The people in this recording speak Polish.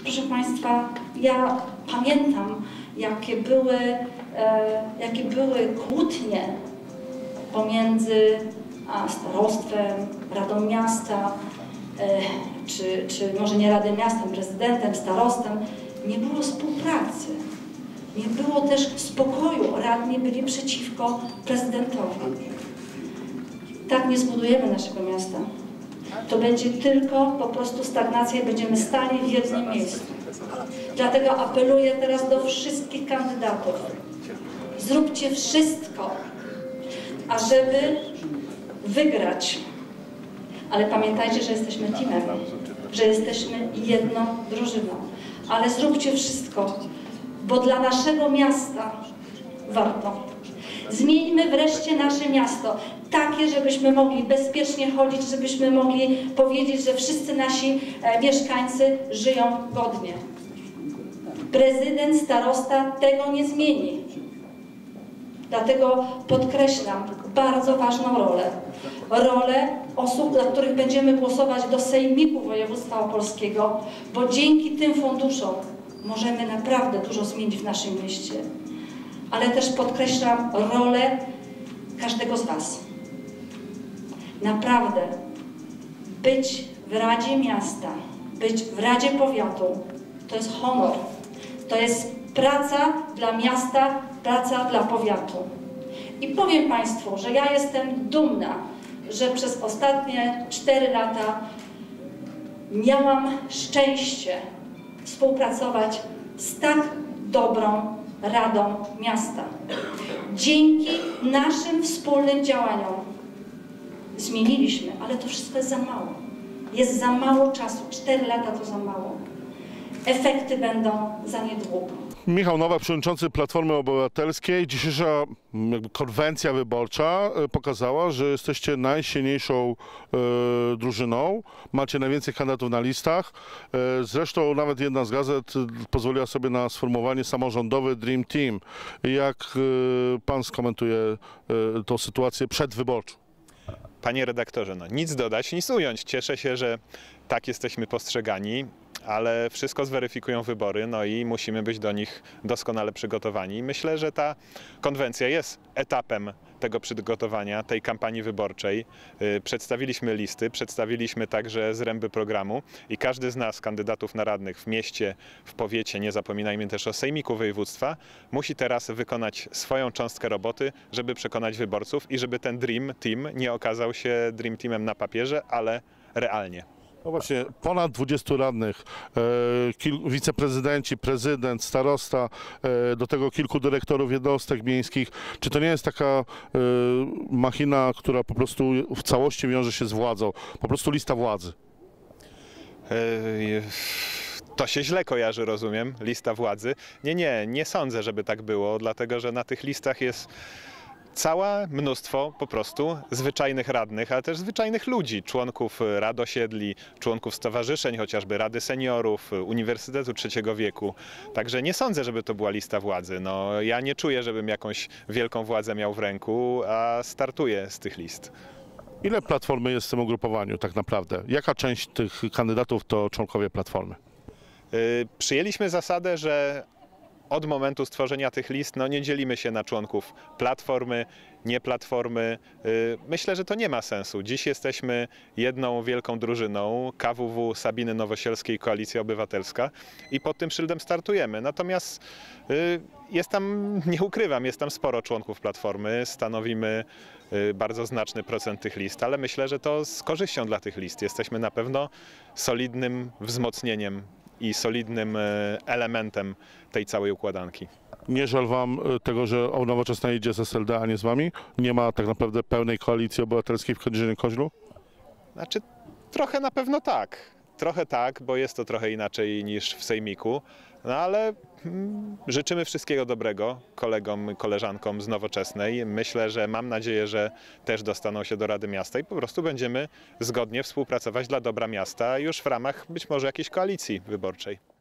Proszę Państwa, ja pamiętam, jakie były kłótnie pomiędzy starostwem, Radą Miasta, czy może nie Radą Miastem, prezydentem, starostem. Nie było współpracy. Nie było też spokoju. Radni byli przeciwko prezydentowi. Tak nie zbudujemy naszego miasta. To będzie tylko po prostu stagnacja i będziemy stali w jednym miejscu. Dlatego apeluję teraz do wszystkich kandydatów. Zróbcie wszystko, ażeby wygrać. Ale pamiętajcie, że jesteśmy teamem, że jesteśmy jedną drużyną. Ale zróbcie wszystko, bo dla naszego miasta warto. Zmieńmy wreszcie nasze miasto. Takie, żebyśmy mogli bezpiecznie chodzić, żebyśmy mogli powiedzieć, że wszyscy nasi mieszkańcy żyją godnie. Prezydent, starosta tego nie zmieni. Dlatego podkreślam bardzo ważną rolę. Rolę osób, dla których będziemy głosować do Sejmiku Województwa Opolskiego, bo dzięki tym funduszom możemy naprawdę dużo zmienić w naszym mieście. Ale też podkreślam rolę każdego z Was. Naprawdę być w Radzie Miasta, być w Radzie Powiatu, to jest honor. To jest praca dla miasta, praca dla powiatu. I powiem Państwu, że ja jestem dumna, że przez ostatnie 4 lata miałam szczęście współpracować z tak dobrą Radą Miasta. Dzięki naszym wspólnym działaniom zmieniliśmy, ale to wszystko jest za mało. Jest za mało czasu. 4 lata to za mało. Efekty będą za niedługo. Michał Nowak, przewodniczący Platformy Obywatelskiej. Dzisiejsza konwencja wyborcza pokazała, że jesteście najsilniejszą drużyną. Macie najwięcej kandydatów na listach. Zresztą nawet jedna z gazet pozwoliła sobie na sformułowanie samorządowy Dream Team. Jak pan skomentuje tą sytuację przedwyborczą? Panie redaktorze, no nic dodać, nic ująć. Cieszę się, że tak jesteśmy postrzegani, ale wszystko zweryfikują wybory, no i musimy być do nich doskonale przygotowani. Myślę, że ta konwencja jest etapem tego przygotowania, tej kampanii wyborczej. Przedstawiliśmy listy, przedstawiliśmy także zręby programu i każdy z nas, kandydatów na radnych w mieście, w powiecie, nie zapominajmy też o Sejmiku Województwa, musi teraz wykonać swoją cząstkę roboty, żeby przekonać wyborców i żeby ten Dream Team nie okazał się Dream Teamem na papierze, ale realnie. No właśnie, ponad 20 radnych, wiceprezydenci, prezydent, starosta, do tego kilku dyrektorów jednostek miejskich. Czy to nie jest taka machina, która po prostu w całości wiąże się z władzą? Po prostu lista władzy? To się źle kojarzy, rozumiem, lista władzy. Nie sądzę, żeby tak było, dlatego że na tych listach jest całe mnóstwo po prostu zwyczajnych radnych, ale też zwyczajnych ludzi, członków rad osiedli, członków stowarzyszeń, chociażby Rady Seniorów, Uniwersytetu Trzeciego Wieku. Także nie sądzę, żeby to była lista władzy. No, ja nie czuję, żebym jakąś wielką władzę miał w ręku, a startuję z tych list. Ile Platformy jest w tym ugrupowaniu tak naprawdę? Jaka część tych kandydatów to członkowie Platformy? Przyjęliśmy zasadę, że od momentu stworzenia tych list nie dzielimy się na członków Platformy, nie Platformy. Myślę, że to nie ma sensu. Dziś jesteśmy jedną wielką drużyną KWW Sabiny Nowosielskiej Koalicja Obywatelska i pod tym szyldem startujemy. Natomiast jest tam, nie ukrywam, jest tam sporo członków Platformy, stanowimy bardzo znaczny procent tych list, ale myślę, że to z korzyścią dla tych list. Jesteśmy na pewno solidnym wzmocnieniem i solidnym elementem tej całej układanki. Nie żal wam tego, że Nowoczesna idzie z SLD, a nie z wami? Nie ma tak naprawdę pełnej koalicji obywatelskiej w Kędzierzynie-Koźlu? Znaczy, trochę na pewno tak. Trochę tak, bo jest to trochę inaczej niż w Sejmiku, no ale życzymy wszystkiego dobrego kolegom i koleżankom z Nowoczesnej. Myślę, że mam nadzieję, że też dostaną się do Rady Miasta i po prostu będziemy zgodnie współpracować dla dobra miasta już w ramach być może jakiejś koalicji wyborczej.